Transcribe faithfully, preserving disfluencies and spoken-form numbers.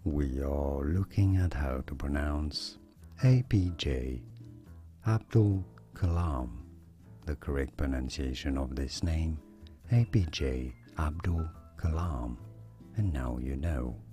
we are looking at how to pronounce A P J Abdul Kalam. The correct pronunciation of this name, A P J Abdul Kalam. And now you know.